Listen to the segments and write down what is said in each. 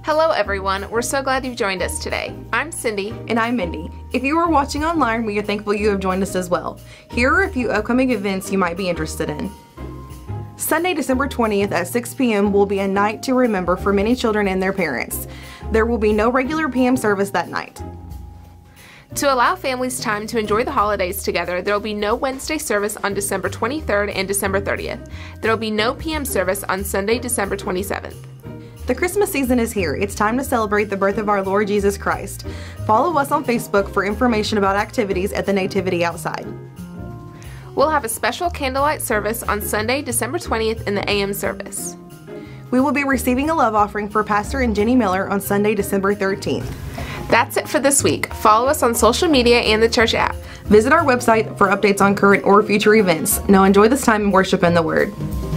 Hello everyone, we're so glad you've joined us today. I'm Cindy. And I'm Mindy. If you are watching online, we are thankful you have joined us as well. Here are a few upcoming events you might be interested in. Sunday, December 20th at 6 p.m. will be a night to remember for many children and their parents. There will be no regular PM service that night. To allow families time to enjoy the holidays together, there will be no Wednesday service on December 23rd and December 30th. There will be no PM service on Sunday, December 27th. The Christmas season is here. It's time to celebrate the birth of our Lord Jesus Christ. Follow us on Facebook for information about activities at the Nativity outside. We'll have a special candlelight service on Sunday, December 20th in the AM service. We will be receiving a love offering for Pastor and Jenny Miller on Sunday, December 13th. That's it for this week. Follow us on social media and the church app. Visit our website for updates on current or future events. Now enjoy this time in worship and the Word.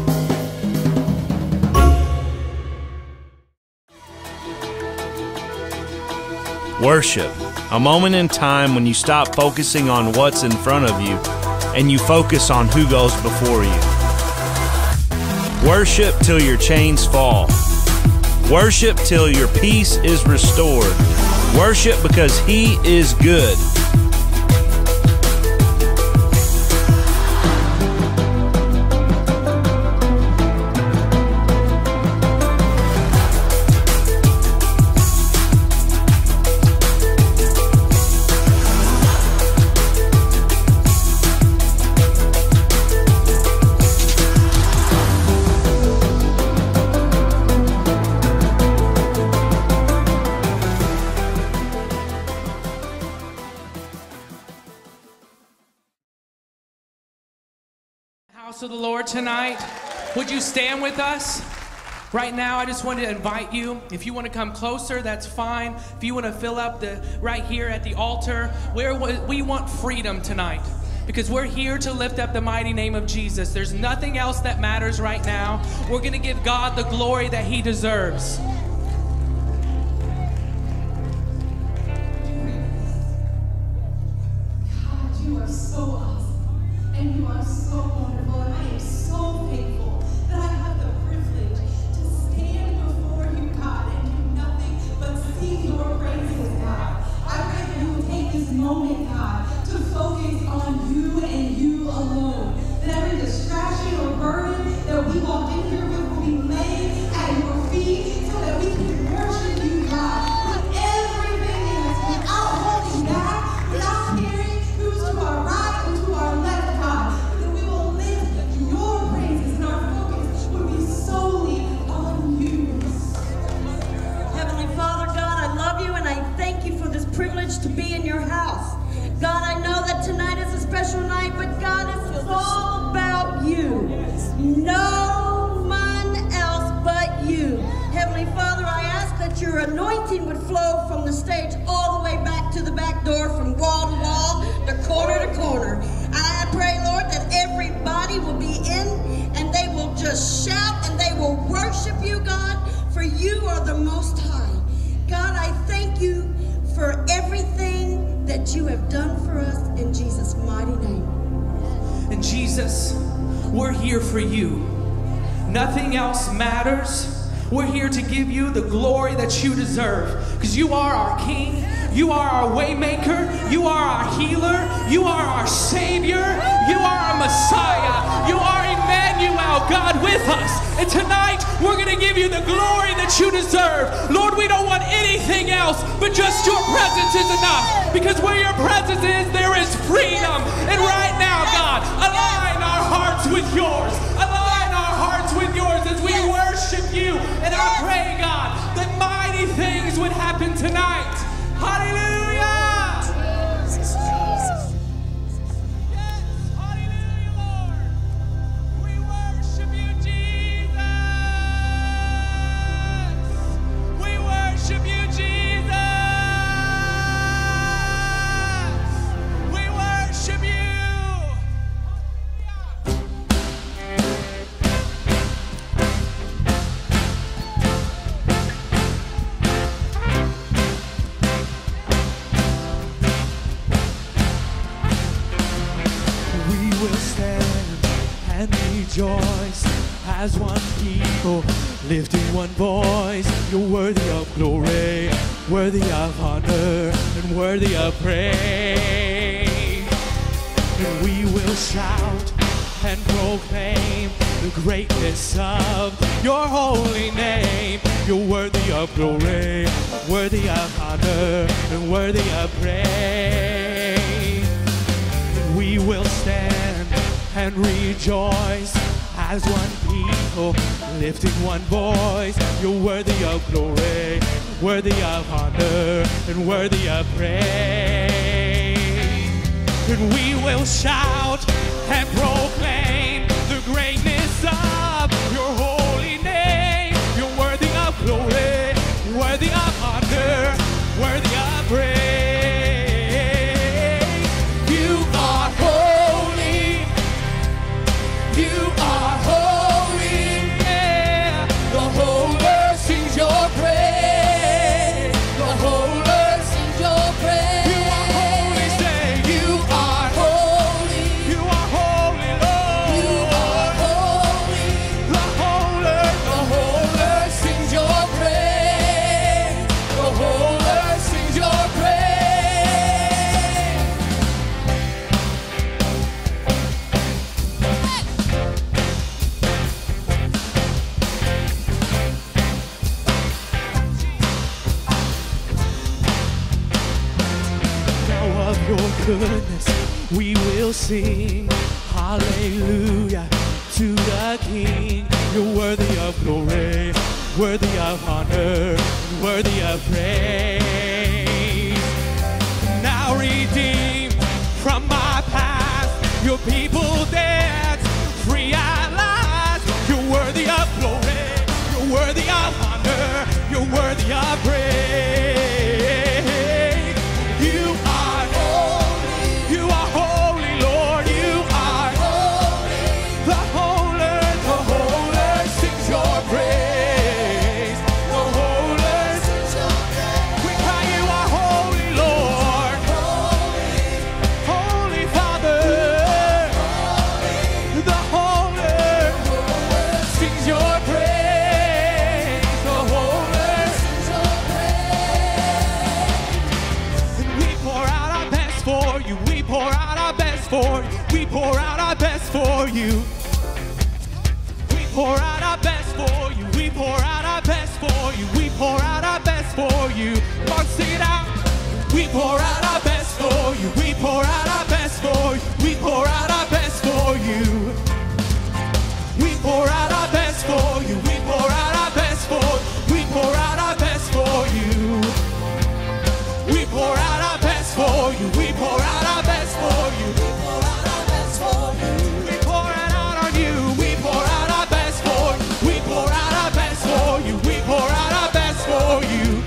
Worship, a moment in time when you stop focusing on what's in front of you and you focus on who goes before you. Worship till your chains fall. Worship till your peace is restored. Worship because He is good. House of the Lord tonight. Would you stand with us? Right now, I just want to invite you. If you want to come closer, that's fine. If you want to fill up right here at the altar, we want freedom tonight because we're here to lift up the mighty name of Jesus. There's nothing else that matters right now. We're going to give God the glory that He deserves. God, you are so awesome, and you are so wonderful, and I am so thankful that I have the privilege to stand before you, God, and do nothing but sing your praises, God. I pray that you will take this moment, God, to focus on you and you alone. That every distraction or burden that we walked in here with will be laid at your feet so that we can worship you, God, with everything in us, without holding back, without caring who's to our right and to our left, God. That we will lift your praises and our focus will be solely on you. Heavenly Father, God, I love you and I thank you for this privilege to be in your house. God, I know that tonight is a special night, but God, this is all about you. No one else but you. Heavenly Father, I ask that your anointing would flow from the stage all the way back to the back door, from wall to wall, to corner to corner. I pray, Lord, that everybody will be in and they will just shout and they will worship you, God, for you are the Most High. God, I thank you for everything that you have done for us in Jesus' mighty name. And Jesus, we're here for you. Nothing else matters. We're here to give you the glory that you deserve, because you are our King, you are our waymaker, you are our healer, you are our Savior, you are our Messiah, you are Emmanuel, God with us. And tonight, we're going to give you the glory that you deserve. Lord, we don't want anything else, but just your presence is enough, because where your presence is, there is freedom. And right now, God, align our hearts with yours. Align our hearts with yours as we worship you. And I pray, God, that mighty things would happen tonight. Hallelujah! Yes, hallelujah, Lord. We worship you, Jesus. We worship you, Jesus. We worship you. We will stand and rejoice as one people, lifting one voice. You're worthy of glory, worthy of honor, and worthy of praise. And we will shout and proclaim the greatness of your holy name. You're worthy of glory, worthy of honor, and worthy of praise. And we will stand and rejoice as one people, lifting one voice. You're worthy of glory, worthy of honor, and worthy of praise. And we will shout and proclaim the greatness of your holy name. You're worthy of glory, worthy of honor, worthy of praise. You are holy. You are holy. Yeah. The whole earth sings your praise. The whole earth sings your praise. You are holy, say. You are holy. You are holy, Lord. You are holy. The whole earth sings your praise. The whole earth sings your praise. Now of your goodness we will sing hallelujah to the King. You're worthy of glory, worthy of honor, worthy of praise. Now redeemed from my past, your people dance free at last. You're worthy of glory, you're worthy of honor, you're worthy of praise. You are holy, you are holy, Lord. You are holy. The whole earth sings your praise. The whole earth sings your praise. We cry, you are holy, Lord. Holy Father. The whole earth sings your praise. The whole earth sings your praise. And we pour out our best for you. We pour out our best for you. We pour out our best for you. We pour out our best for you. We pour out our best for you. We pour out our best for you. Come on, sing it out. We pour out our best for you. We pour out our best for you. We pour out our best for you. We pour out our best for you. We pour out our best for you. We pour out our best for you. We pour out our best for you. We pour out our best for you. We pour out our best for you. We pour it out on you. We pour out our best for you. We pour out our best for you. We pour out our best for you.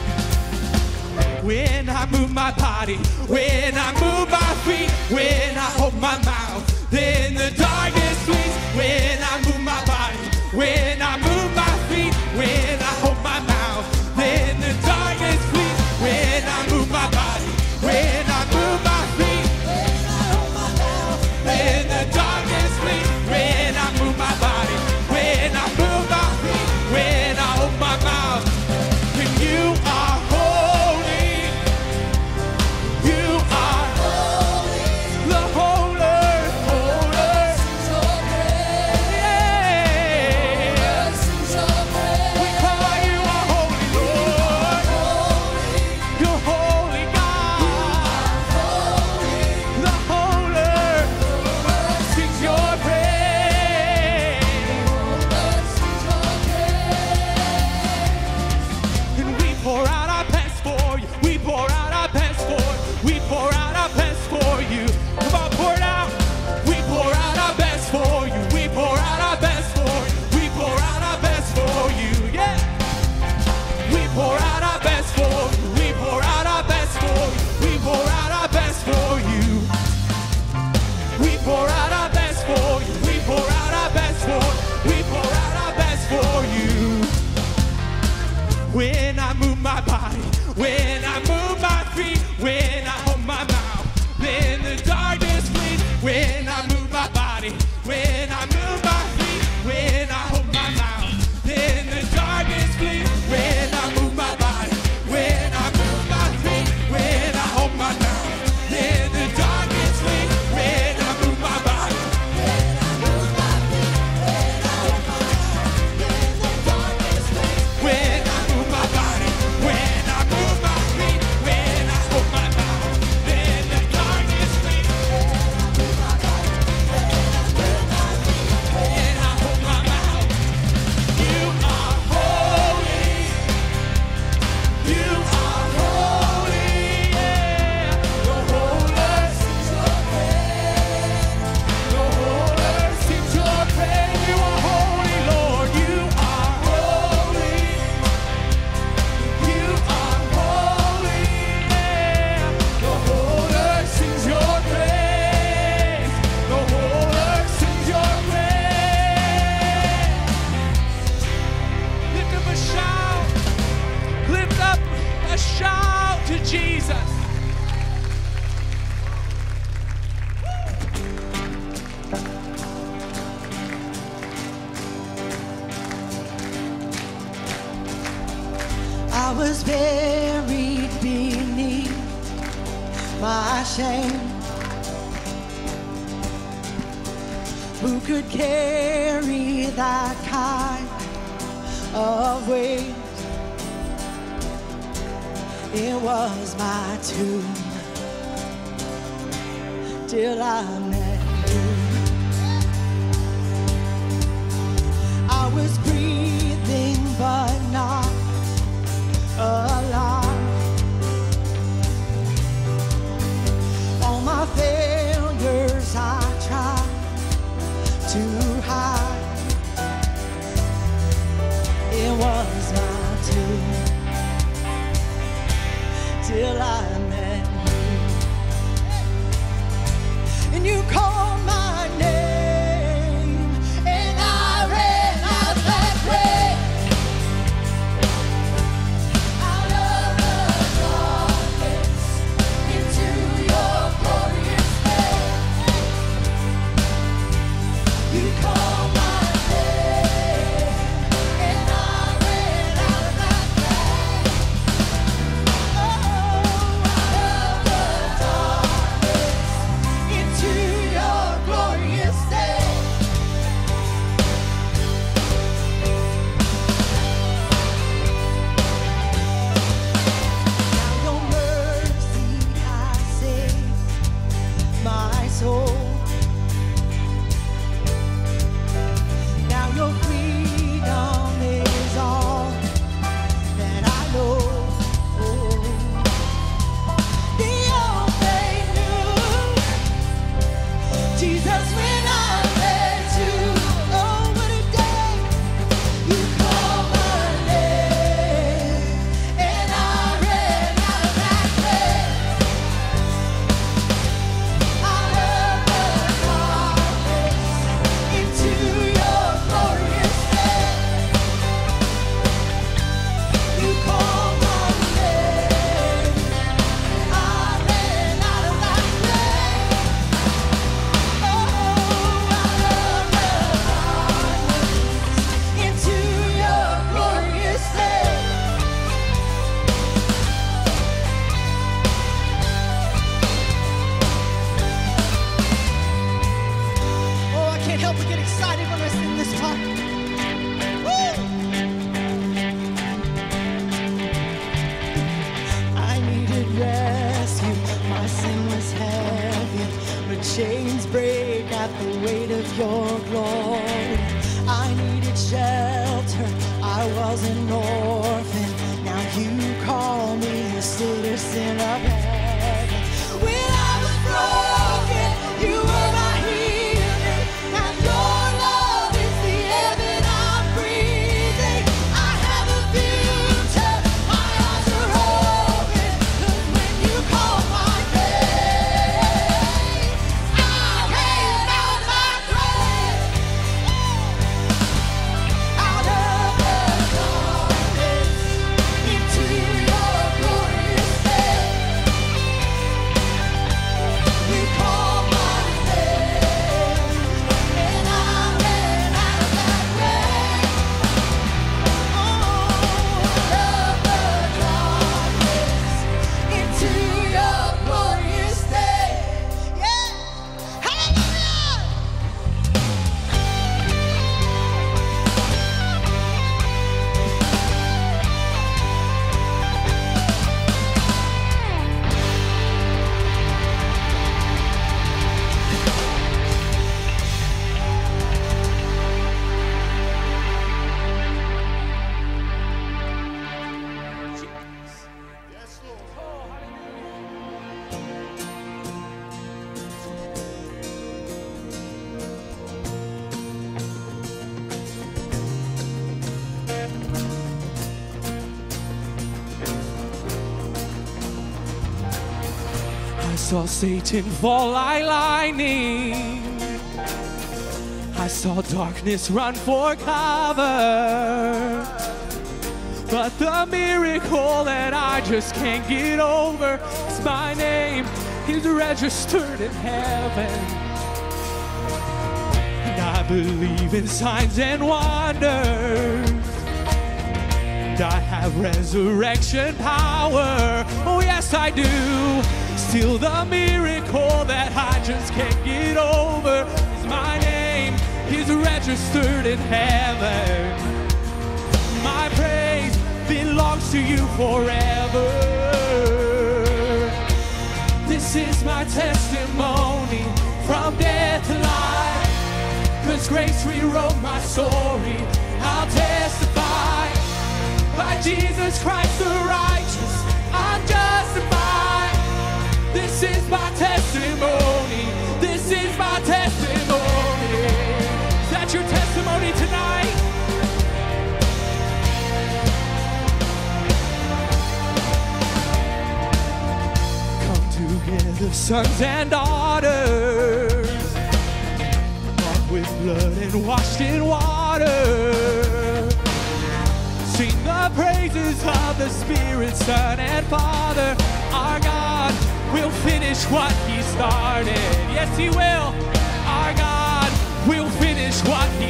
When I move my body, when I move my feet, when I open my mouth, then the darkness flees. When I move my body, when I move my feet, when I open my mouth, then the darkness flees. When I move my body, when I move my feet, when I open my mouth, then the darkness flees. When I move my body, when I move my feet, when I open my mouth, and you are holy. You are holy. The whole earth sings your praise. Yeah. We cry, you are holy, Lord. You're holy, God. The whole earth sings your praise. And we pour out our best for you. We pour out our best for you. We pour out our best for you. Come on, pour it out. We pour out our best for you. We pour out our best for you. We pour out our best for you. Yeah. We pour out our best for you. We pour out our best for you. We pour out our best for you. We pour out our best for you. We pour out our best for you. We pour out our best for you. When I move my body, when I move my feet, when I open my mouth, then the darkness flees. When I move my body, when I move my feet, when I open my mouth, then the buried beneath my shame? Who could carry that kind of weight? It was my tomb till I met you. I was breathing but not alive. All my failures I tried to hide. It was my tomb till I met you. And you called my name, and I ran out that way. Out of the darkness into your glorious day. You called my name, and I ran out that way. Oh, out of the darkness into your glorious day. Now your mercy has saved my soul. Now your freedom is all that I know. The old they knew Jesus when I met you. Oh, what a day! You called my name, and I ran out of that place. Out of the darkness into your glorious day. You called my name, I ran out of that place. Oh, out of the darkness into your glorious day. Oh, I can't help but get excited when I sing this part. Woo! I needed rescue, my sin was heavy, but chains break at the weight of your glory. I needed shelter, I was an orphan. Now you call me a citizen of heaven. When I was broken, you were my healing, and your love is the air that I'm breathing. I have a future, my eyes are open, 'cause when you call my name, I ran out my grave. Out of the darkness into your glorious day. You called my name, and I ran out of that grave. Oh, out of the darkness into your glorious day. Yeah, hallelujah. I saw Satan fall like lightning. I saw darkness run for cover. But the miracle that I just can't get over is my name is registered in heaven. And I believe in signs and wonders. And I have resurrection power. Oh, yes, I do. Still the miracle that I just can't get over is my name is registered in heaven. My praise belongs to you forever. This is my testimony from death to life. 'Cause grace rewrote my story. I'll testify. By Jesus Christ the righteous, I'm justified. This is my testimony. This is my testimony. Is that your testimony tonight? Come together, sons and daughters, bought with blood and washed in water. Sing the praises of the Spirit, Son, and Father. Our God will finish what He started. Yes, He will. Our God will finish what He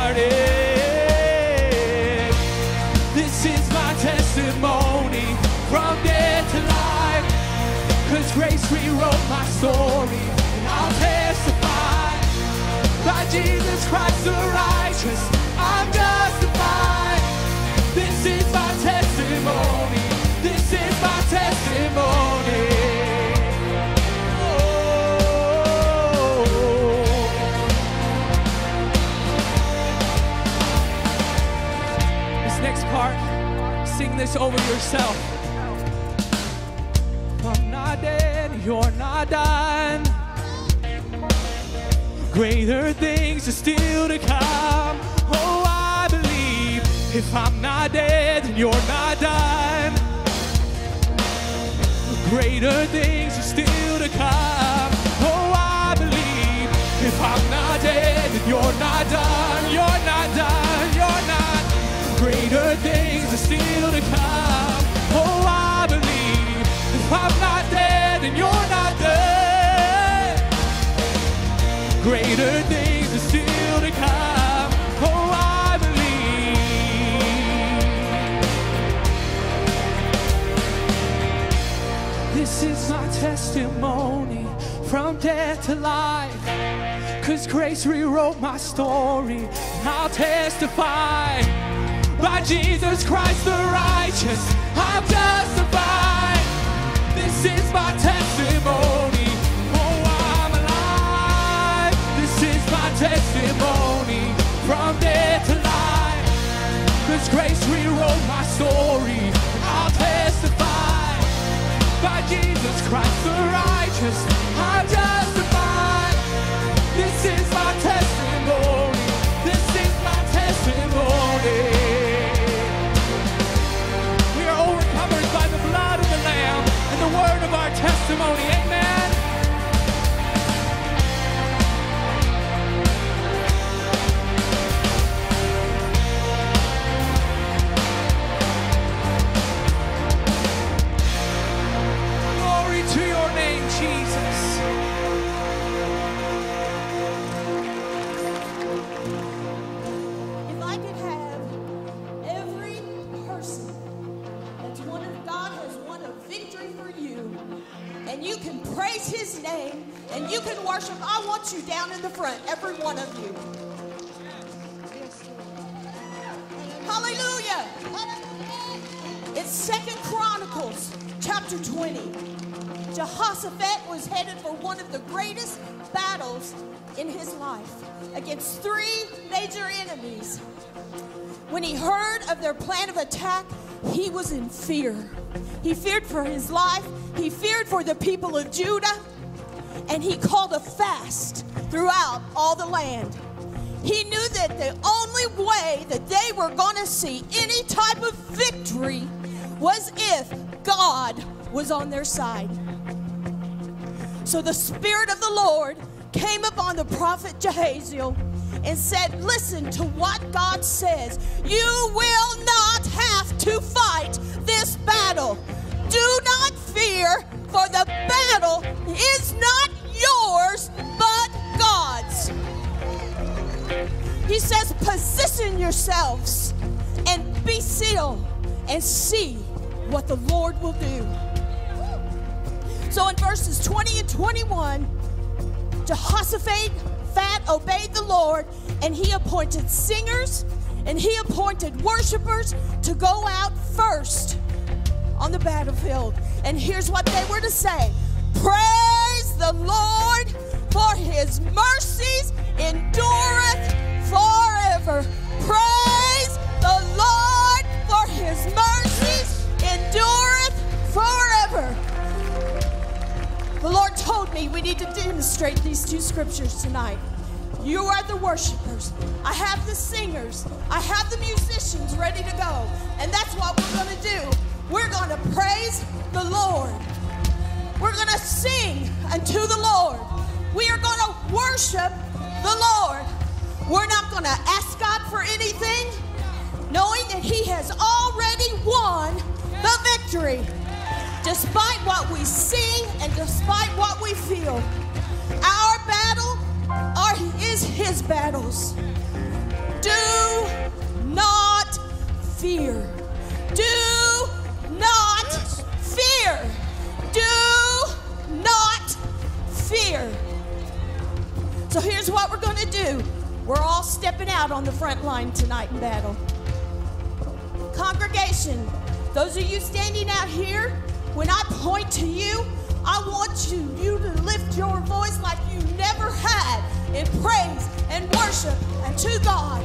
started. This is my testimony from death to life. 'Cause grace rewrote my story. And I'll testify. By Jesus Christ the righteous, I'm justified. This is my testimony. This is my testimony. Oh. This next part, sing this over yourself. I'm not dead, you're not done. Greater things are still to come. Oh, I believe. If I'm not dead, then you're not done. Greater things are still to come. Oh, I believe. If I'm not dead, then you're not done. You're not done. You're not. Greater things are still to come. Oh, I believe. If I'm not dead, then you're not done. Greater things are still to come. Oh, I believe. This is my testimony from death to life. 'Cause grace rewrote my story. I'll testify. By Jesus Christ the righteous, I'm justified. This is my testimony. Oh, I'm alive. This is my testimony from death to life. 'Cause grace rewrote my story. I'll testify. By Jesus Christ the righteous, I'm justified. This is my testimony. This is my testimony. We are overcomers by the blood of the Lamb and the word of our testimony. Amen. Glory to your name, Jesus. If I could have every person that's won of God has won a victory for you, and you can praise His name, and you can worship, I want you down in the front, every one of you. Hallelujah. It's 2 Chronicles chapter 20. Jehoshaphat was headed for one of the greatest battles in his life against 3 major enemies. When he heard of their plan of attack, he was in fear. He feared for his life. He feared for the people of Judah. And he called a fast throughout all the land. He knew that the only way that they were going to see any type of victory was if God was on their side. So the Spirit of the Lord came upon the prophet Jehaziel and said, listen to what God says. You will not have to fight this battle. Do not fear, for the battle is not yours, but God's. He says, position yourselves and be still and see what the Lord will do. So in verses 20 and 21, Jehoshaphat obeyed the Lord, and he appointed singers and he appointed worshipers to go out first on the battlefield. And here's what they were to say: praise the Lord, for his mercies endureth forever. Praise the Lord, for his mercies endureth forever. The Lord told me we need to demonstrate these two scriptures tonight. You are the worshipers. I have the singers. I have the musicians ready to go. And that's what we're going to do. We're going to praise the Lord. We're going to sing unto the Lord. We are going to worship the Lord. We're not going to ask God for anything, knowing that he has already won the victory. Despite what we sing and despite what we feel, our battle is his battles. Do not fear. Do not fear. Do not fear. So here's what we're going to do. We're all stepping out on the front line tonight in battle. Congregation, those of you standing out here, when I point to you, I want you to lift your voice like you never had in praise and worship unto God.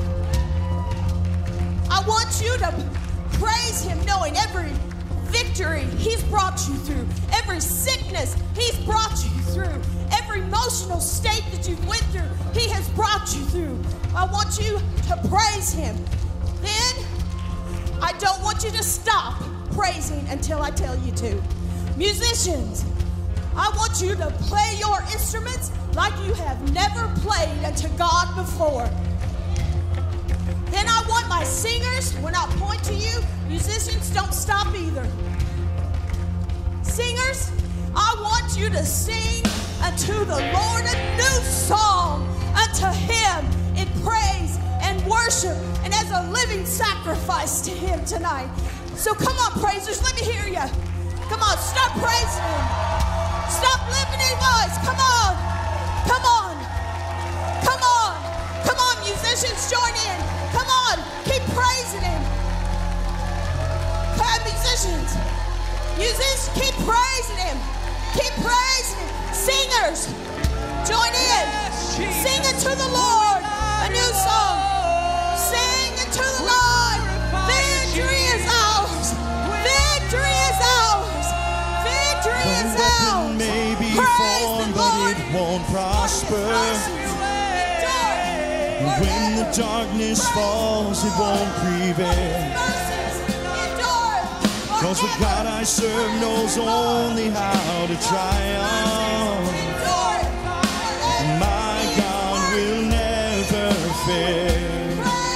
I want you to praise him, knowing every victory he's brought you through, every sickness he's brought you through, every emotional state that you've went through, he has brought you through. I want you to praise him. Then, I don't want you to stop praising until I tell you to. Musicians, I want you to play your instruments like you have never played unto God before. Then I want my singers, when I point to you, musicians, don't stop either. Singers, I want you to sing unto the Lord a new song unto him in praise and worship and as a living sacrifice to him tonight. So come on, praisers, let me hear you. Come on, stop praising him. Stop lifting your voice. Come on. Come on. Come on. Come on, musicians, join in. Come on, keep praising him. Come on, musicians. Musicians, keep praising him. Keep praising him. Singers, join in. Sing it to the Lord. A new song. Sing it to the Lord. Victory is ours. Victory is ours. Victory is ours. May be formed, but it won't prosper. When the darkness falls, it won't prevail. Cause the God I serve knows only how to triumph. My God will never fail.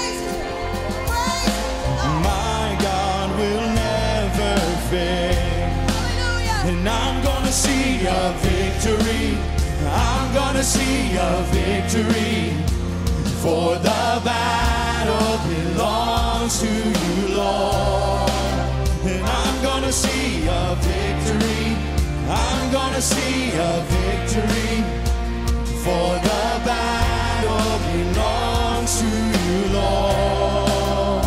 My God will never fail. And I'm gonna see a victory. I'm gonna see a victory. For the battle belongs to you, Lord. And I'm gonna see a victory. I'm gonna see a victory. For the battle belongs to you, Lord.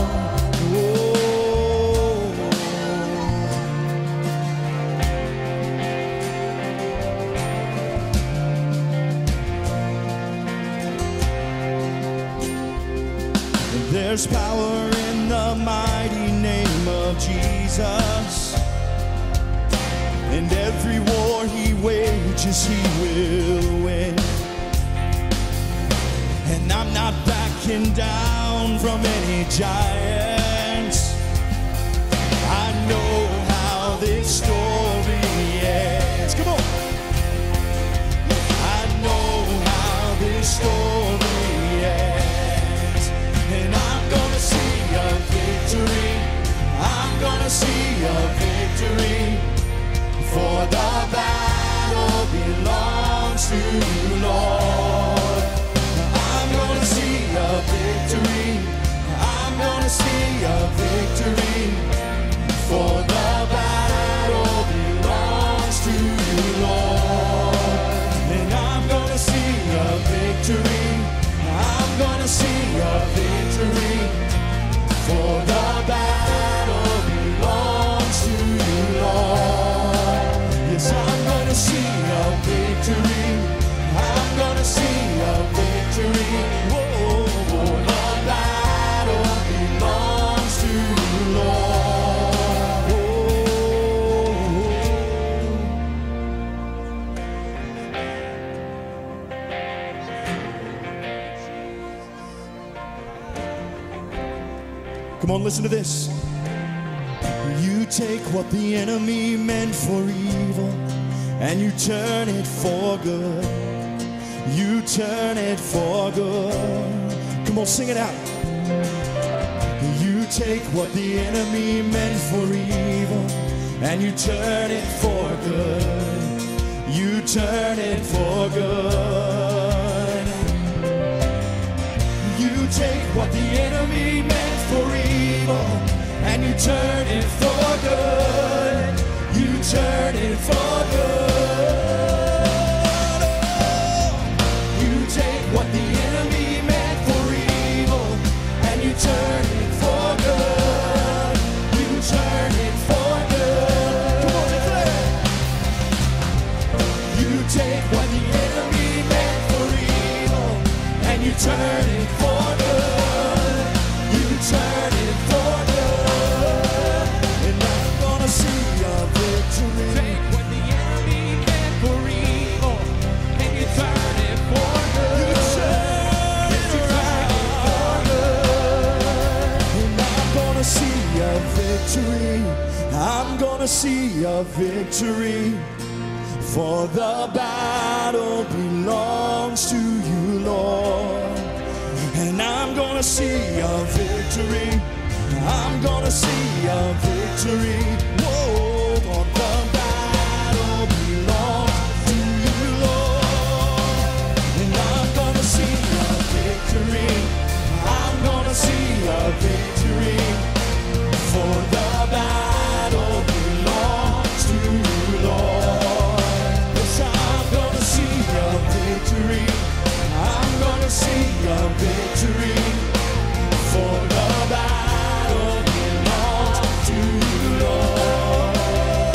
There's power in the mighty name of Jesus. And every war he wages, he will win. And I'm not backing down from any giants. I know how this story ends. Come on. I know how this story ends. And I'm gonna see a victory. I'm gonna see a victory. For the battle belongs to you, Lord. I'm gonna see a victory. I'm gonna see a victory. Come on, listen to this. You take what the enemy meant for evil and you turn it for good. You turn it for good. Come on, sing it out. You take what the enemy meant for evil and you turn it for good. You turn it for good. You take what the enemy meant for evil and you turn it for good. You turn it for good. You take what the enemy meant for evil and you turn it for good. You turn it for good. Come on, declare. You take what the enemy meant for evil and you turn it for good. You turn it for good. And I'm gonna see your victory. Take what the enemy meant for evil and you turn it for good. You turn it for good. And I'm gonna see your victory. I'm gonna see your victory. For the battle belongs to you, Lord. And I'm gonna see your victory. I'm gonna see your victory. Whoa, for the battle belongs to you, Lord. And I'm gonna see your victory. I'm gonna see your victory. For the battle belongs to you, Lord. Yes, I'm gonna see your victory. I'm gonna see your victory. For the battle belongs to you, Lord.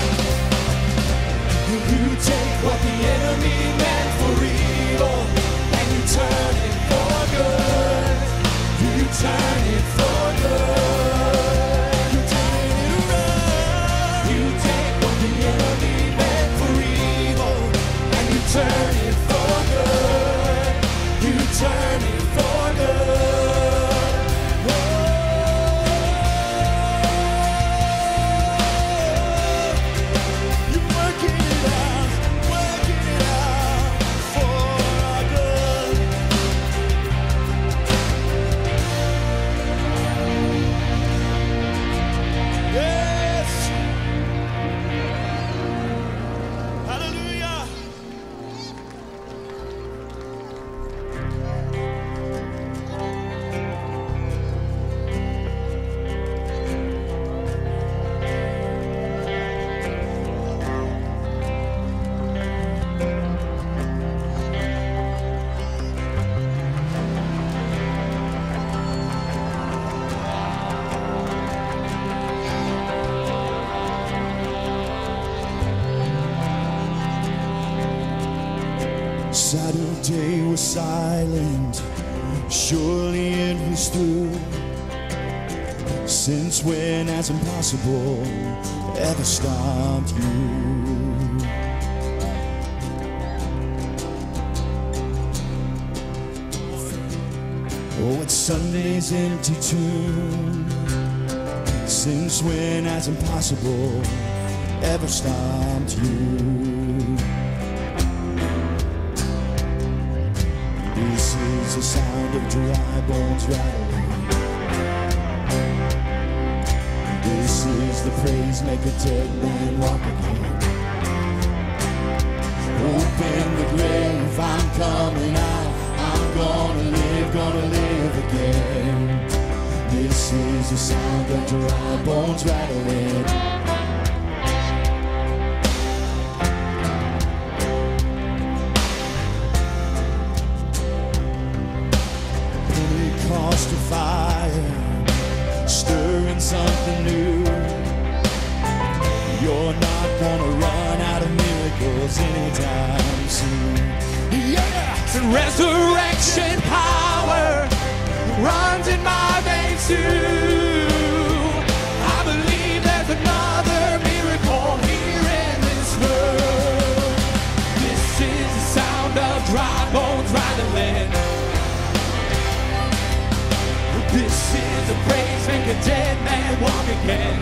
You take what the enemy meant for evil and you turn it for good. You turn it for good. You turn it around. You take what the enemy meant for evil and you turn it for good. You turn it for good. You're working it out for our good. Yes. Hallelujah. Saturday was silent, surely it was through. Since when has impossible ever stopped you? Oh, it's Sunday's empty tomb. Since when has impossible ever stopped you? This is the sound of dry bones rattling. This is the praise make a dead man walk again. Open the grave, I'm coming out. I'm gonna live again. This is the sound of dry bones rattling. Pentecost of fire, stirring something new. You're not gonna run out of miracles anytime soon. Yeah! Resurrection power runs in my veins too. I believe there's another miracle here in this world. This is the sound of dry bones rattling. This is a praise maker. dead man walk again.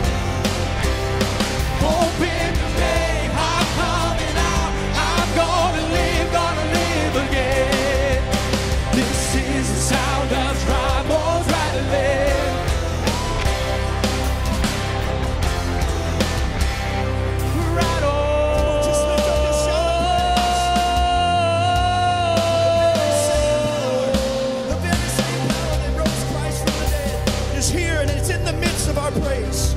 Open the grave, I'm coming out. I'm gonna live again. This is the sound of dry bones rattling. Rattle. Just lift up your sound. The very same power that rose Christ from the dead is here, and it's in the midst of our praise.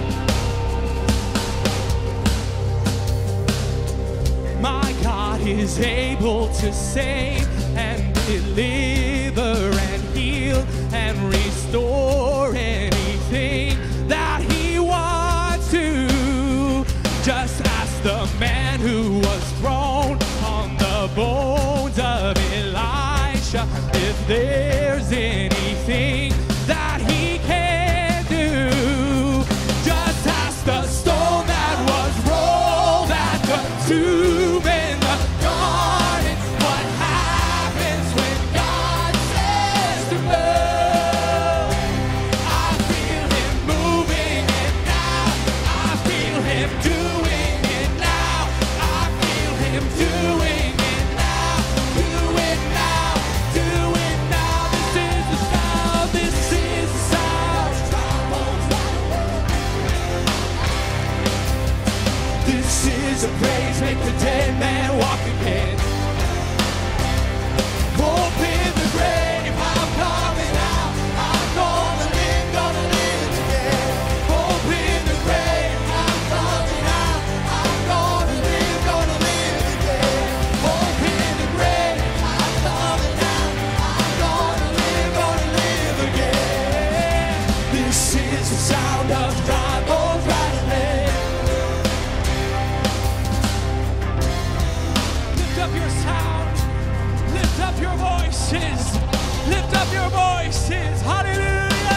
My God is able to save and deliver and heal and restore anything that He wants to. Just ask the man who was thrown on the bones of Elisha if there's anything that He can do. Just ask the stone that was rolled at the tomb in the garden. What happens when God says to move? I feel Him moving it now. I feel Him doing it now. I feel Him doing it now. Do it now. Do it now. This is the sound. This is the sound. This is a praise, make the dead man walk again. Open the grave, I'm coming out. I'm gonna live again. Open the grave, I'm coming out. I'm gonna live again. Open the grave, I'm coming out. I'm gonna live again. This is the sound of dry bones rattling. Lift up your sound. Lift up your voices. Lift up your voices. Hallelujah.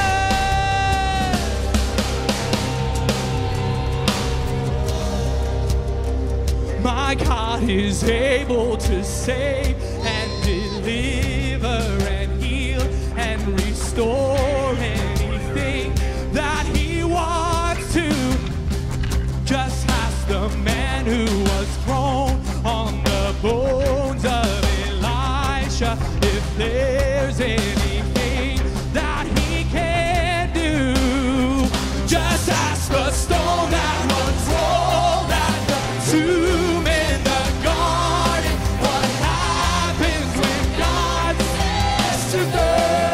My God is able to save and deliver and heal and restore anything that He wants to. Just ask the man who was thrown on the bones of Elisha if there's anything that He can do. Just ask the stone that was rolled at the tomb in the garden. What happens when God says to go?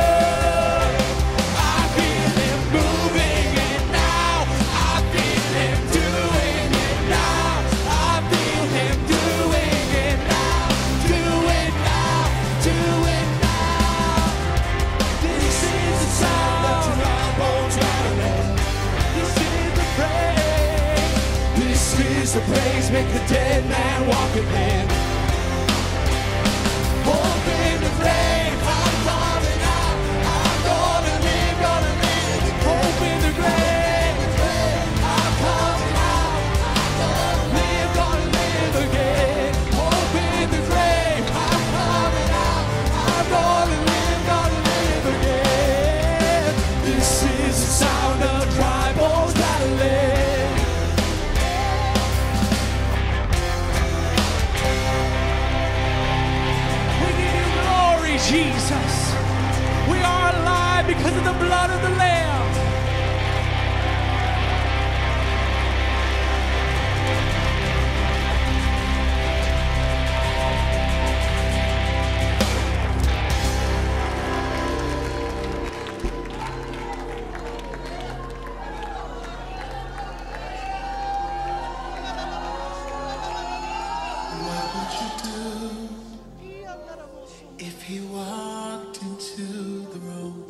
I feel Him moving it now. I feel Him doing it now. I feel Him doing it now. Do it now. Do it now. This is the sound of dry bones rattling. This is the praise. This is the praise. Make the dead man walk again. Open the grave. I'm coming out. I'm gonna live. Open the grave. I'm coming out. I'm gonna live again. Open the grave. I'm coming out. I'm gonna live again. This is the sound of dry bones rattling. We give you glory, Jesus. We are alive because of the blood of the Lamb. What would you do if He walked into the room?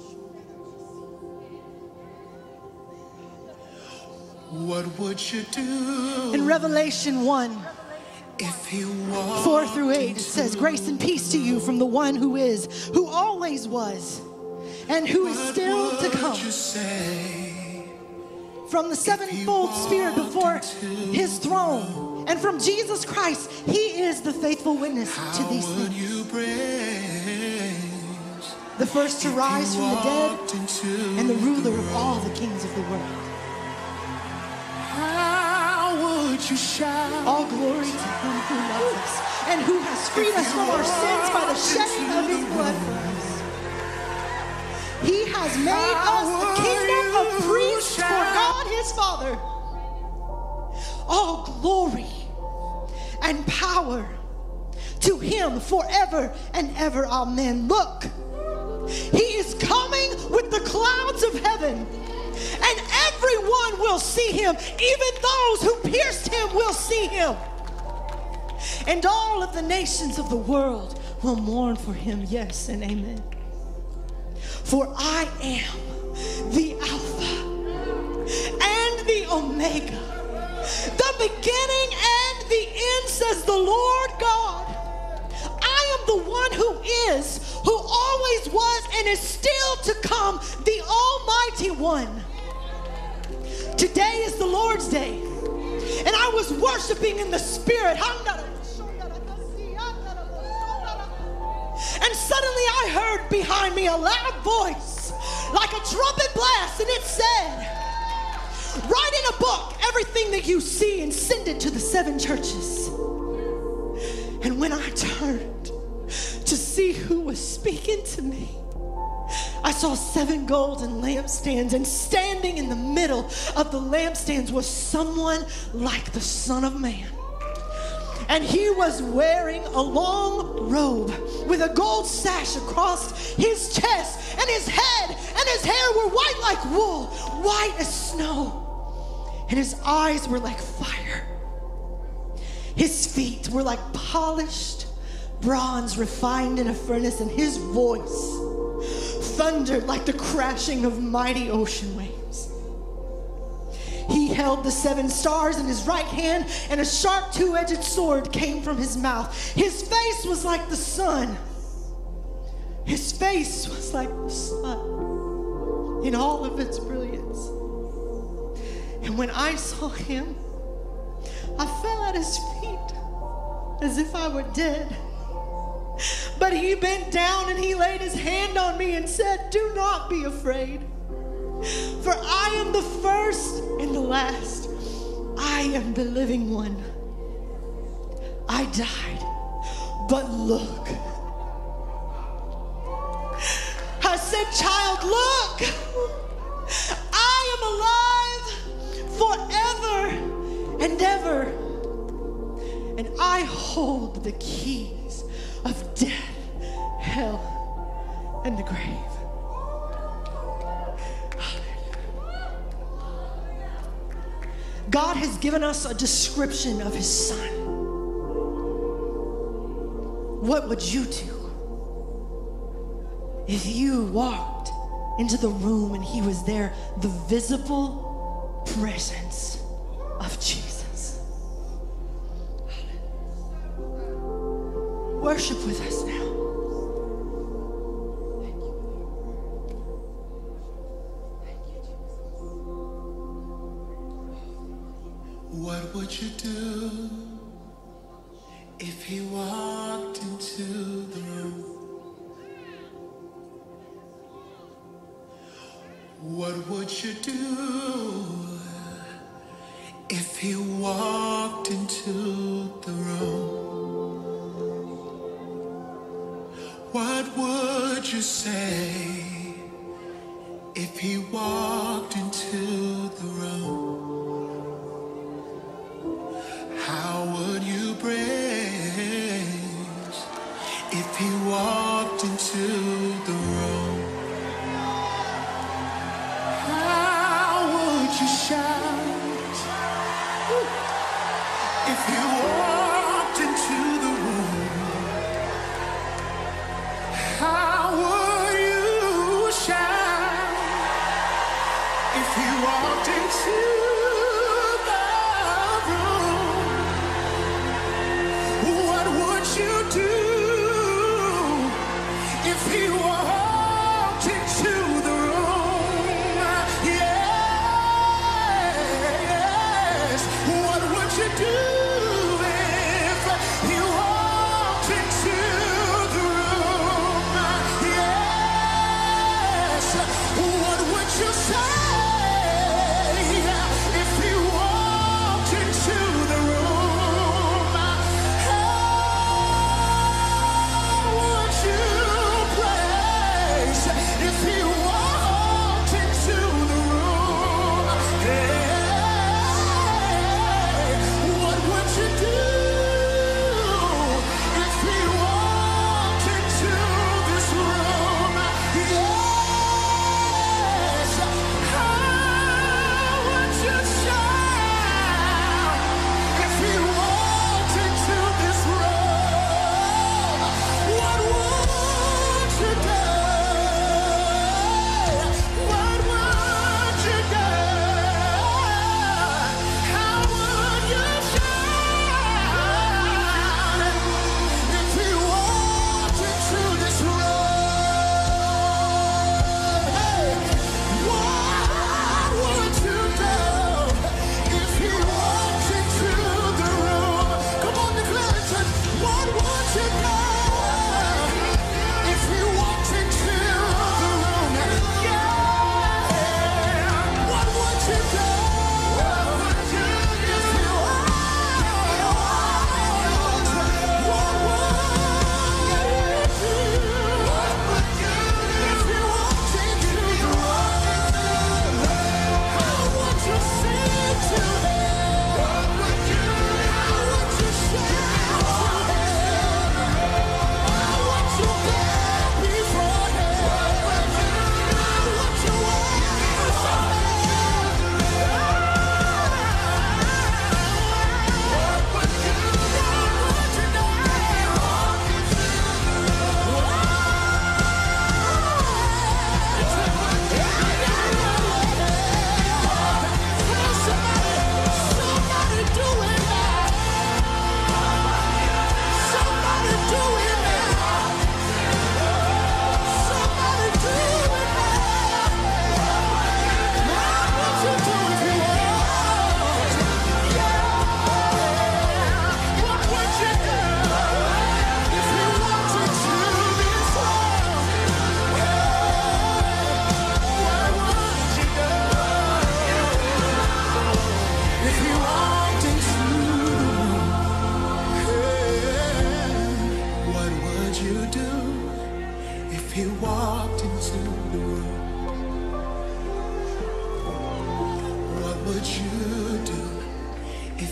What would you do In Revelation 1, if He walked 4 through 8, it says, grace and peace to you from the one who is, who always was, and who is still to come. What would you say? From the sevenfold Spirit before His throne, and from Jesus Christ, He is the faithful witness to these Would things. you praise the first to rise from the dead, and the ruler of all the kings of the world. How would you shout? All glory to him who loves us and who has freed us from our sins by the shedding of his blood for us. He has made us a kingdom of priests for God his Father. All glory and power to him forever and ever. Amen. Look, he is coming with the clouds of heaven, and everyone will see him. Even those who pierced him will see him. And all of the nations of the world will mourn for him. Yes and amen. For I am the Alpha and the Omega, the beginning and the end, says the Lord God. I am the one who is, who always was, and is still to come, the Almighty One. Today is the Lord's day, and I was worshiping in the Spirit. And suddenly I heard behind me a loud voice, like a trumpet blast, and it said, write in a book everything that you see and send it to the 7 churches. And when I turned to see who was speaking to me, I saw 7 golden lampstands, and standing in the middle of the lampstands was someone like the Son of Man. And he was wearing a long robe with a gold sash across his chest, and his head and his hair were white like wool, white as snow, and his eyes were like fire. His feet were like polished bronze refined in a furnace, and his voice thundered like the crashing of mighty ocean waves. He held the 7 stars in his right hand, and a sharp 2-edged sword came from his mouth. His face was like the sun. His face was like the sun in all of its brilliance. And when I saw him, I fell at his feet as if I were dead. But he bent down and he laid his hand on me and said, do not be afraid, for I am the first and the last. I am the living one. I died, but look. I said, child, look. I am alive forever and ever, and I hold the keys of death, hell, and the grave. God has given us a description of his Son. What would you do if you walked into the room and he was there, the visible presence of Jesus? Worship with us now. What would you do if he walked into the room? What would you do if he walked into the room? What would you say if he walked into the room? How would you praise if he walked into the room? How would you shout if he walked into the room? How would you shout if he walked into you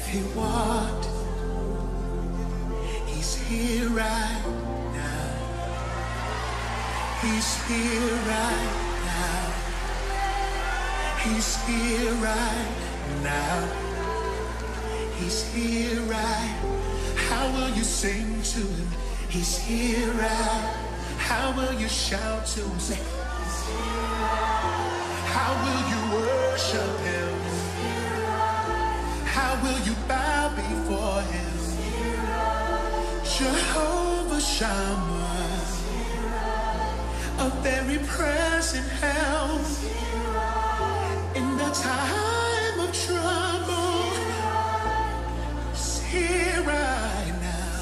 he walked, he's here right now. He's here right now. He's here right now. He's here right. How will you sing to him? He's here right. How will you shout to him? Say, how will you worship him? How will you bow before him? Jehovah Shammah, a very present help in the time of trouble. He's here right now.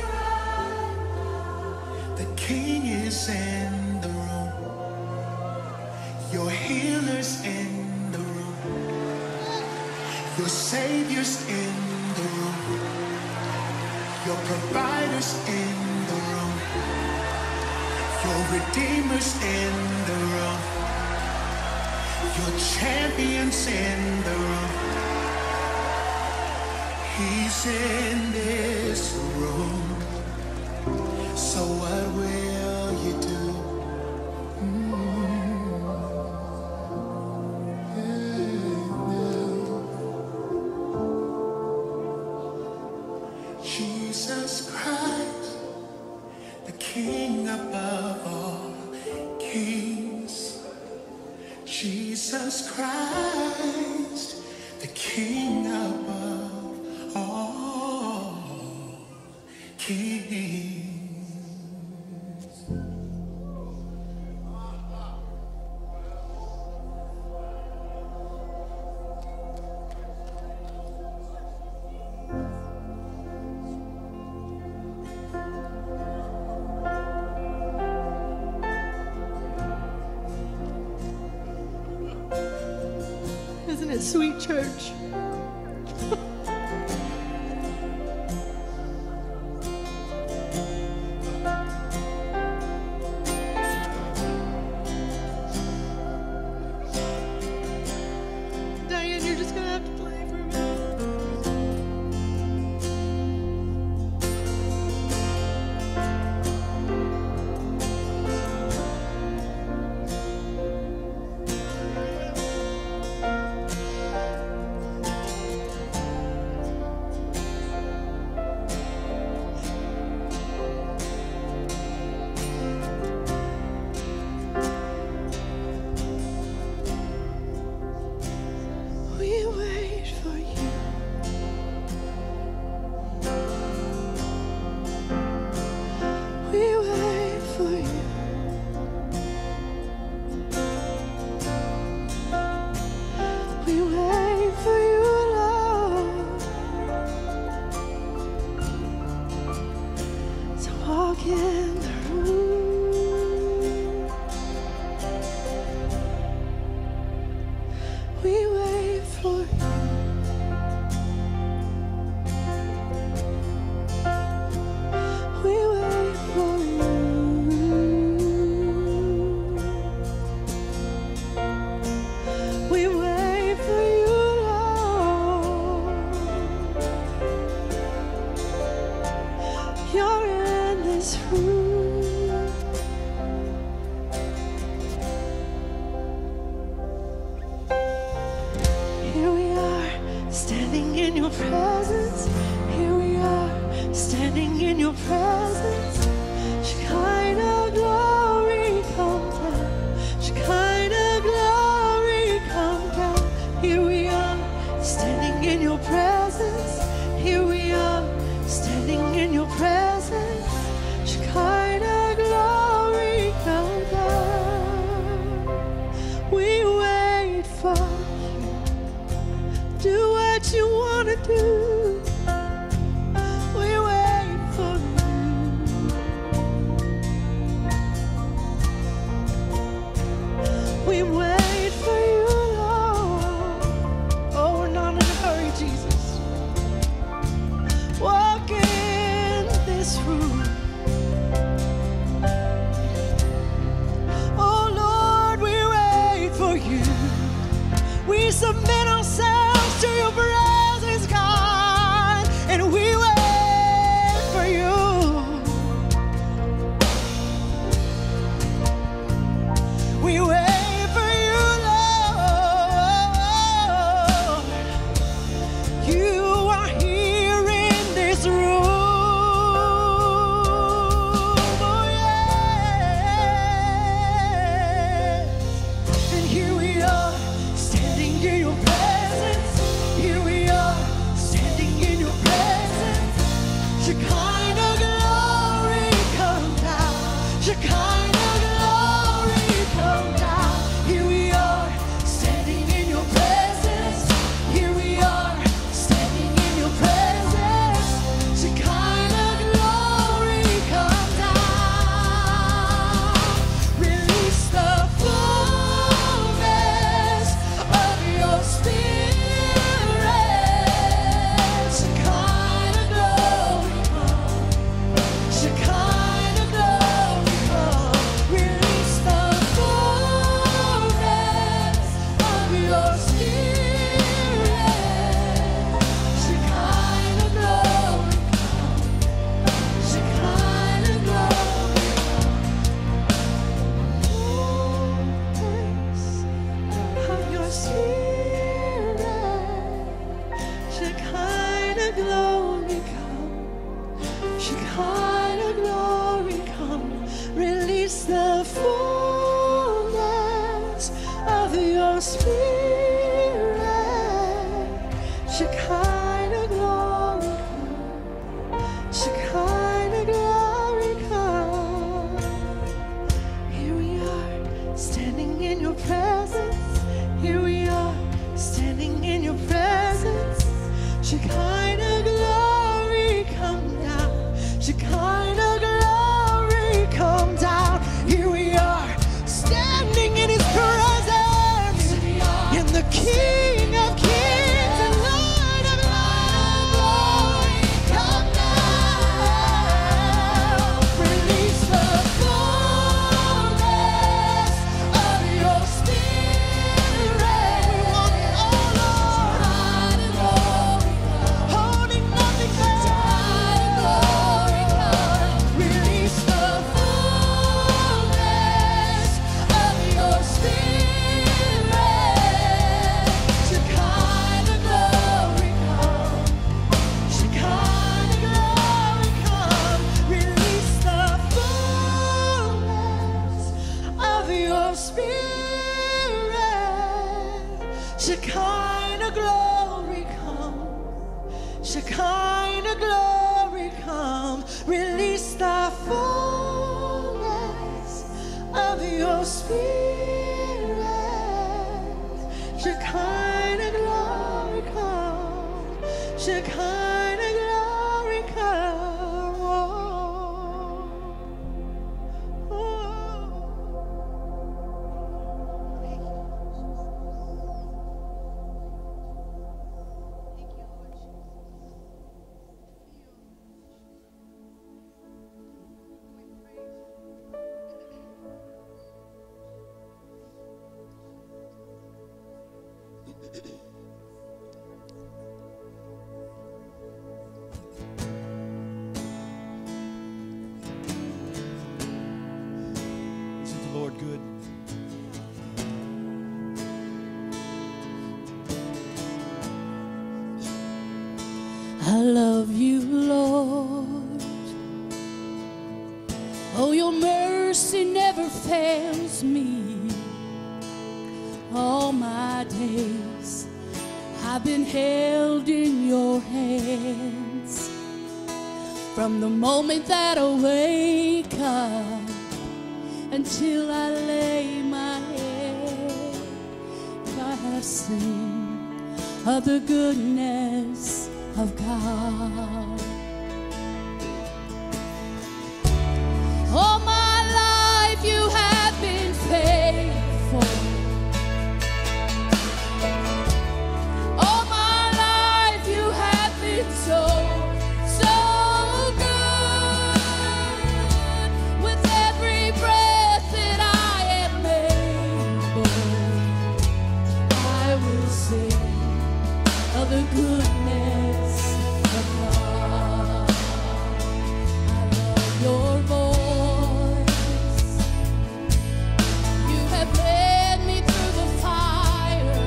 The King is in the room. Your healer's in the room. Your Savior's in the room. Your provider's in the room. Your Redeemer's in the room. Your champion's in the room. He's in this room. So what will you do? Jesus Christ, the King above all kings. Jesus Christ, the King above all kings. Isn't it sweet, church? Diane, you're just gonna have to play for me. We wait for you. We wait for you. We wait for you, Lord, to walk in the room. We wait for you. We wait for you. We wait for you, Lord. You're in this room. Here we are, standing in your presence. Here we are, standing in your presence. Shekinah glory, come down. Shekinah glory, come down. Here we are, standing in your presence. Here we are, standing in your presence. Shekinah glory, come down. We wait for you. Do what you wanna do. We wait for you. Shekinah glory come, release the fullness of your spirit. Shekinah glory come, Shekinah glory come. Oh, Isn't the Lord good? I love you, Lord. Oh, your mercy never fails me. All my days I've been held in your hands. From the moment that I wake up until I lay my head, I have seen of the goodness of God. All my life you have been faithful. All my life you have been so good. With every breath that I am able, I will sing of the goodness of God. I love your voice. You have led me through the fire,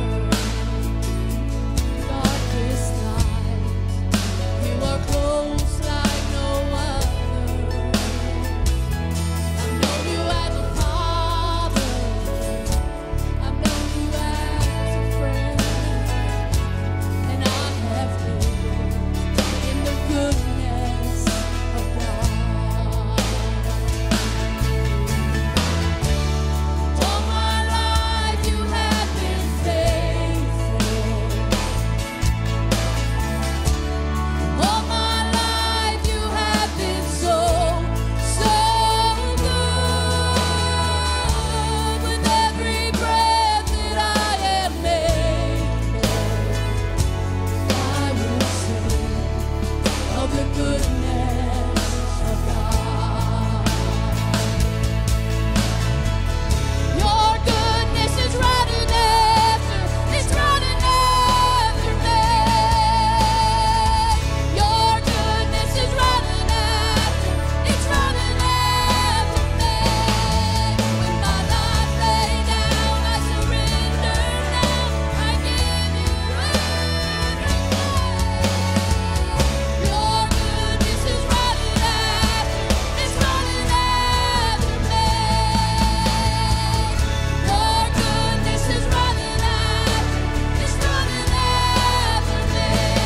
darkest night. You are close like no other. I've known you as a father. I've known you as a friend. And I have lived in the goodness of God. All my life you have been faithful. All my life you have been so good. With every breath that I am able, I will sing of the goodness of God. Your goodness is running after, it's running after me. Your goodness is running after, it's running after me. With my life laid down, I surrender now. I give you everything. Your goodness is running after, it's running after me. Your goodness is running after, it's running after me.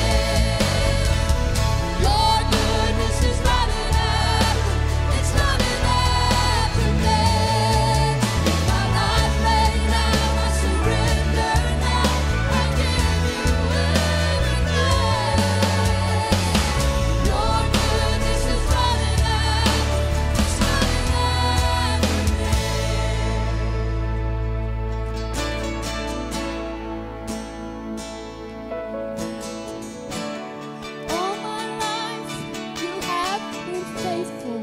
Your goodness is running after, it's running after me. With my life laid down, I surrender now. I give you everything. Your goodness is running after, it's running after me. All my life you have been faithful.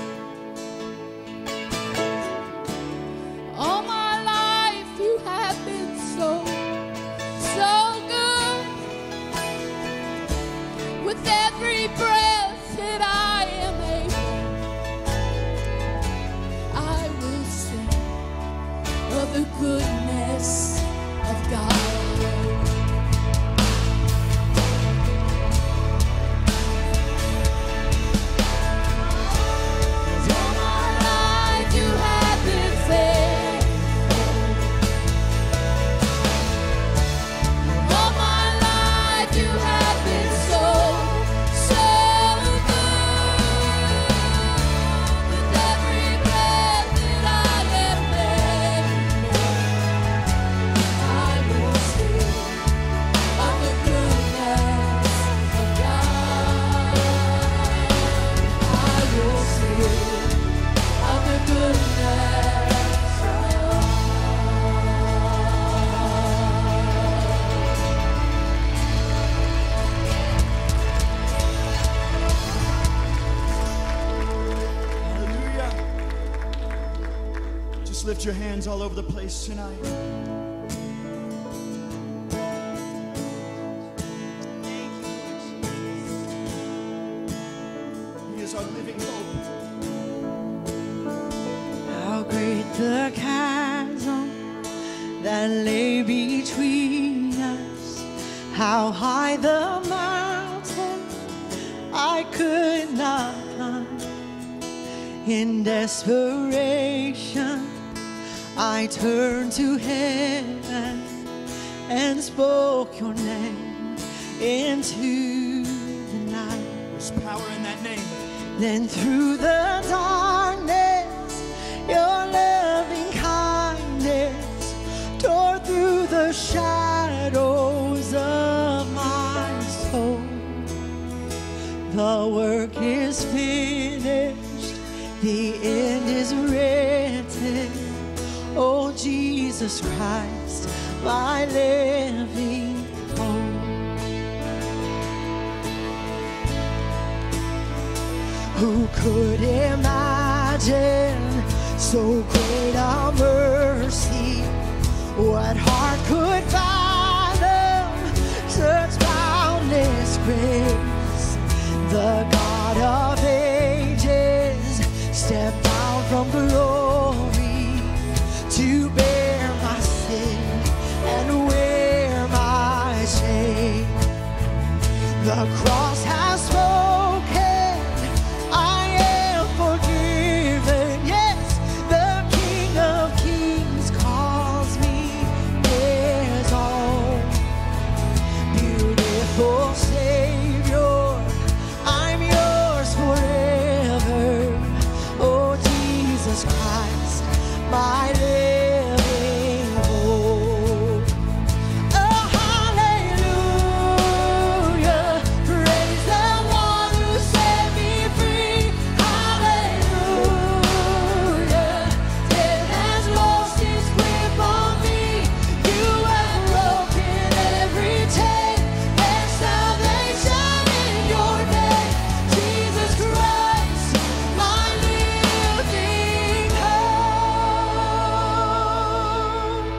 All my life you have been so good. With every breath that I am able, I will sing of the goodness of God. All my life you have been faithful. All my life you have been so lift your hands all over the place tonight. He is our living hope. How great the chasm that lay between us, how high the mountain I could not climb. In desperation, I turned to heaven and spoke your name into the night. There's power in that name. Then through the darkness, your loving kindness tore through the shadows of my soul. The work is finished, the end is written. Oh, Jesus Christ, my living hope. Who could imagine so great a mercy? What heart could fathom such boundless grace? The God of ages stepped down from glory to bear my sin and wear my shame. The cross has spoken, I am forgiven. Yes, the King of Kings calls me his own. Beautiful Savior, I'm yours forever. Oh, Jesus Christ, my living hope. Oh, hallelujah, praise the one who set me free. Hallelujah, death has lost its grip on me. You have broken every chain. There's salvation in your name, Jesus Christ, my living hope.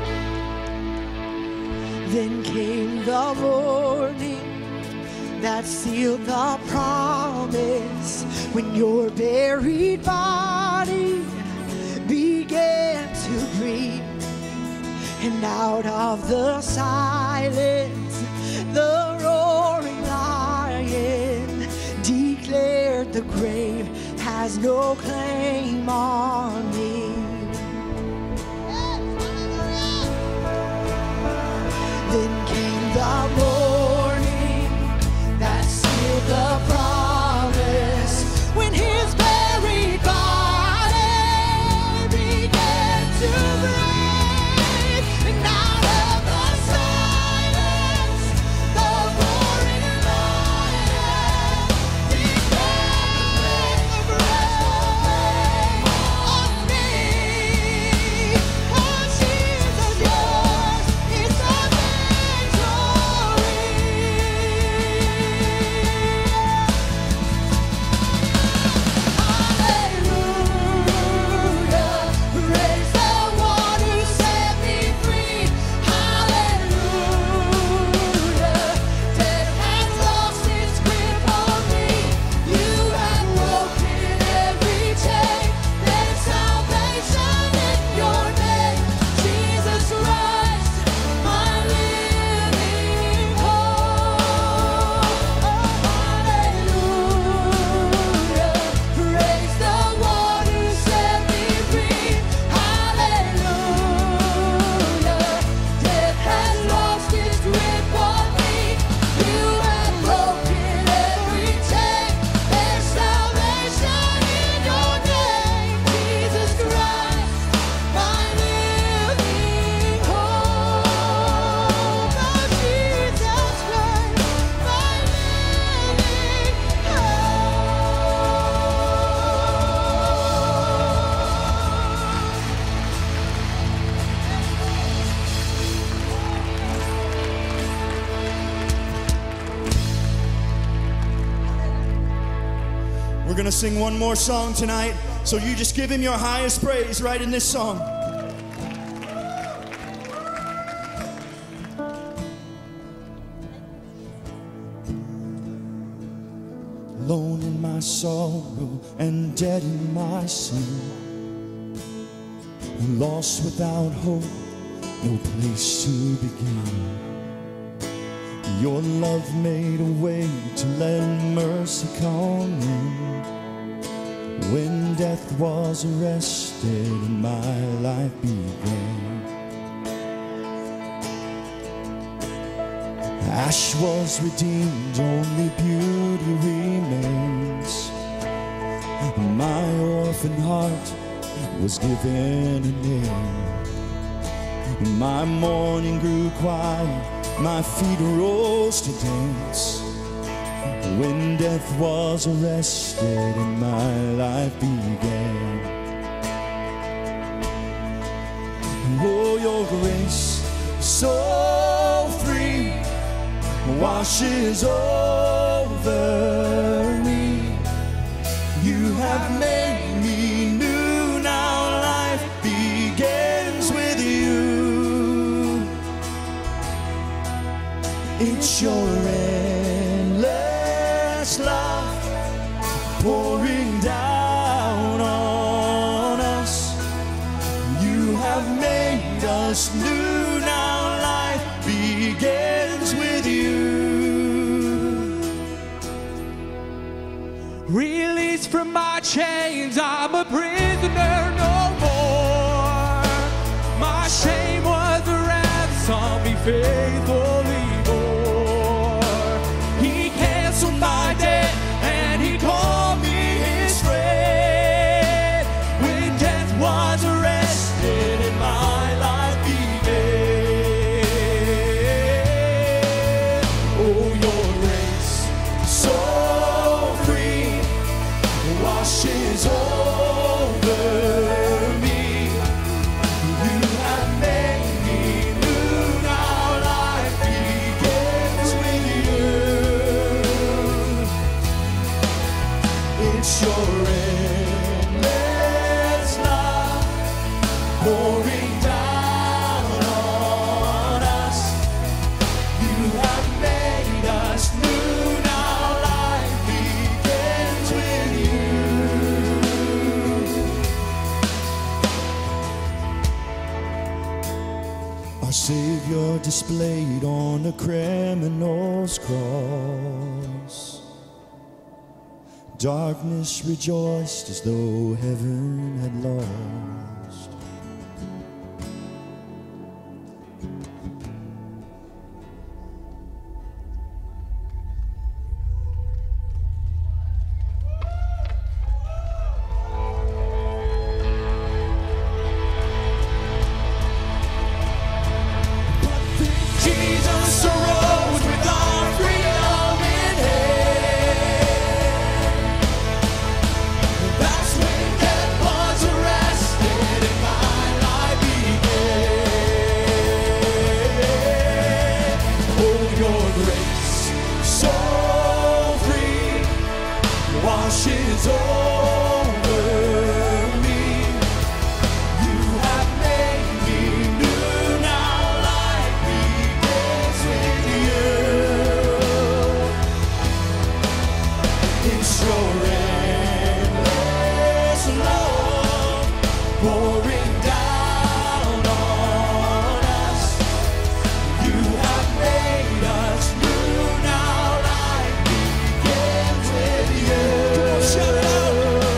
Then came the morning that sealed the promise, when your buried body began to breathe. And out of the silence, the roaring lion declared the grave has no claim on me. Then came the morning that sealed the promise, when his buried body began to breathe. And out of the silence, the roaring lion declared the grave on me. Oh, Jesus, yours is the We're going to sing one more song tonight, so you just give him your highest praise right in this song. alone in my sorrow and dead in my sin, lost without hope, no place to begin. Your love made a way to let mercy come in. When death was arrested and my life began, ash was redeemed, only beauty remains. My orphan heart was given a name. My mourning grew quiet, my feet rose to dance. When death was arrested and my life began. Oh, your grace so free washes over me. You have made me new, now life begins with you. It's your endless love pouring down on us. You have made us new, now life begins with you. Released from my chains, I'm a prisoner no more. My shame was a ransom he faithfully bore. He canceled my debt and he called me his friend. When death was arrested and my life began. Oh, your grace so free washes over me. You have made me new, now life begins with you. It's your endless love pouring down on us. You have made us new, now life begins with you. Our Savior displayed on a criminal's cross. Darkness rejoiced as though heaven had lost. Jesus arose with our freedom in hand. That's when death was arrested and my life began. Oh, your grace so free washes over me. You have made me new, now life begins with you. It's your endless love pouring down on us. You have made us new, now life begins with you. Shout it out.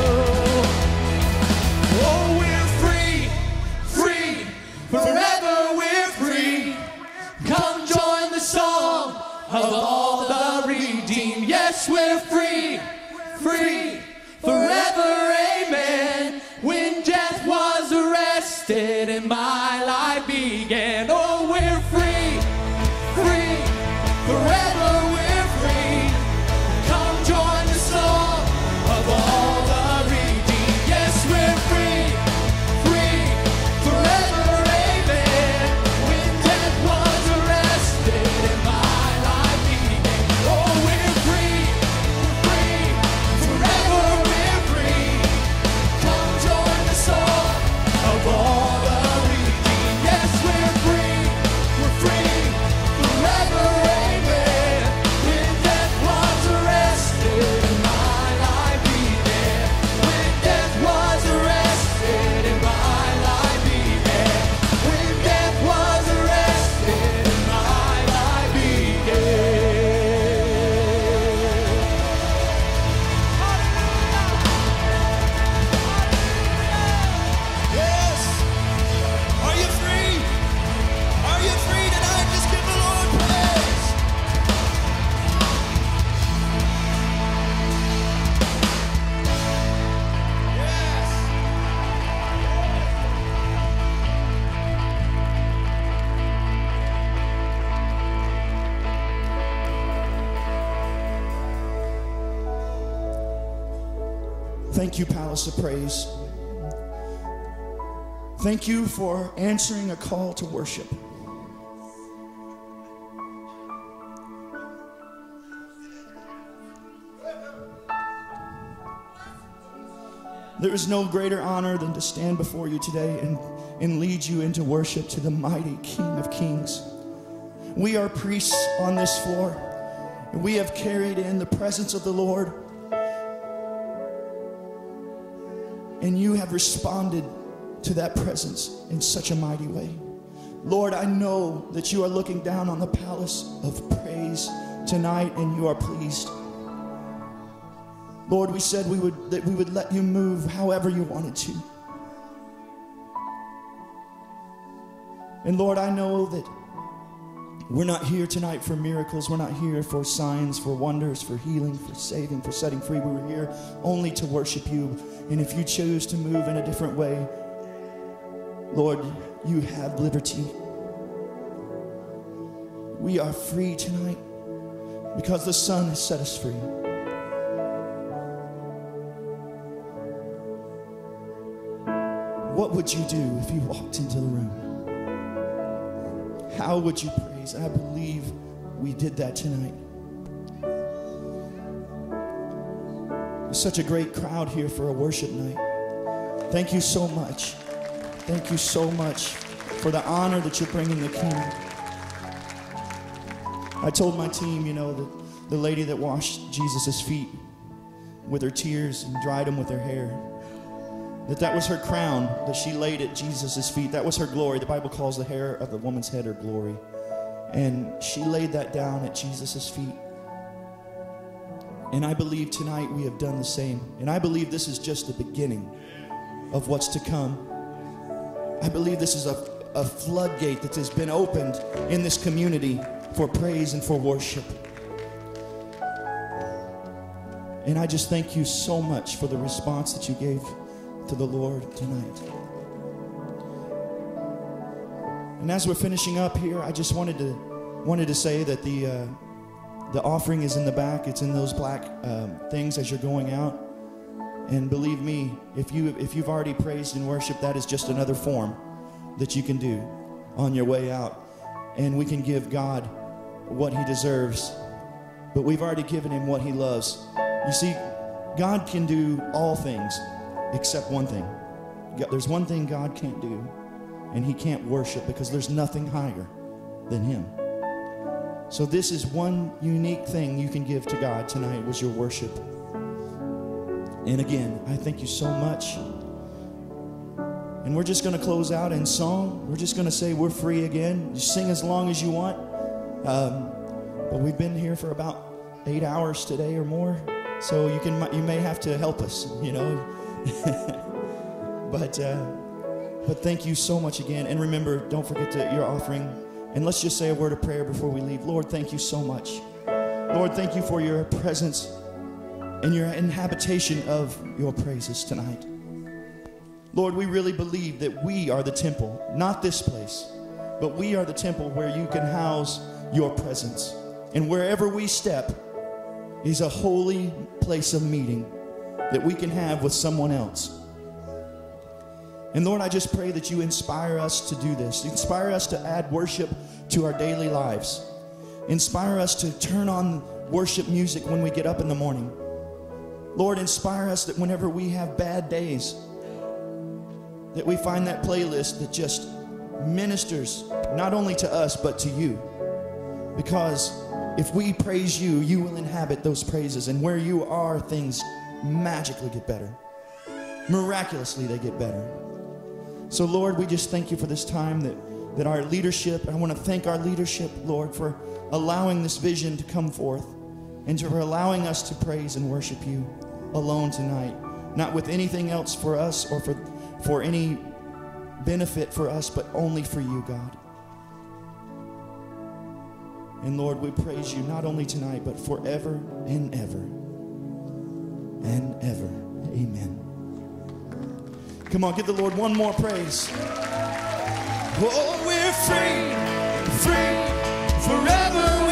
Oh, we're free, free, forever we're free. Come join the song of all the redeemed. Yes, we're free, free, forever, amen. When death was arrested and my life began. Oh, we're free, free, forever we're free. Come join the song of all the redeemed. Yes, we're free, free, forever, amen. When death was arrested and my life began. Oh, we're free, free, forever we're free. Come join the song of all the redeemed. Yes, we're free. Thank you, Palace of Praise. Thank you for answering a call to worship. There is no greater honor than to stand before you today and lead you into worship to the mighty King of Kings. We are priests on this floor, and we have carried in the presence of the Lord, and you have responded to that presence in such a mighty way. Lord, I know that you are looking down on the palace of praise tonight, and you are pleased. Lord, we said that we would let you move however you wanted to. And Lord, I know that we're not here tonight for miracles. We're not here for signs, for wonders, for healing, for saving, for setting free. We were here only to worship you. And if you choose to move in a different way, Lord, you have liberty. We are free tonight because the Son has set us free. What would you do if you walked into the room? How would you praise? I believe we did that tonight. There's such a great crowd here for a worship night. Thank you so much. Thank you so much for the honor that you're bringing the King. I told my team, you know, that the lady that washed Jesus' feet with her tears and dried them with her hair, that was her crown that she laid at Jesus' feet. That was her glory. The Bible calls the hair of the woman's head her glory. And she laid that down at Jesus' feet. And I believe tonight we have done the same. And I believe this is just the beginning of what's to come. I believe this is a floodgate that has been opened in this community for praise and for worship. And I just thank you so much for the response that you gave to the Lord tonight. And as we're finishing up here, I just wanted to say that the offering is in the back. It's in those black things as you're going out. And believe me, if you've already praised and worshiped, that is just another form that you can do on your way out. And we can give God what he deserves, but we've already given him what he loves. You see, God can do all things except one thing. There's one thing God can't do, and he can't worship, because there's nothing higher than him. So this is one unique thing you can give to God tonight, was your worship. And again, I thank you so much. And we're just going to close out in song. We're just going to say we're free again. You sing as long as you want. But we've been here for about 8 hours today or more. So you may have to help us, you know. But thank you so much again. And remember, don't forget your offering. And let's just say a word of prayer before we leave. Lord, thank you so much. Lord, thank you for your presence and your inhabitation of your praises tonight. Lord, we really believe that we are the temple, not this place, but we are the temple where you can house your presence. And wherever we step is a holy place of meeting that we can have with someone else. And Lord, I just pray that you inspire us to do this. Inspire us to add worship to our daily lives. Inspire us to turn on worship music when we get up in the morning. Lord, inspire us that whenever we have bad days, that we find that playlist that just ministers not only to us, but to you. Because if we praise you, you will inhabit those praises. And where you are, things magically get better. Miraculously, they get better. So, Lord, we just thank you for this time that our leadership, I want to thank our leadership, Lord, for allowing this vision to come forth and for allowing us to praise and worship you alone tonight. Not with anything else for us or for any benefit for us, but only for you, God. And Lord, we praise you not only tonight, but forever and ever and ever. Amen. Come on, give the Lord one more praise. Oh, we're free, free, forever.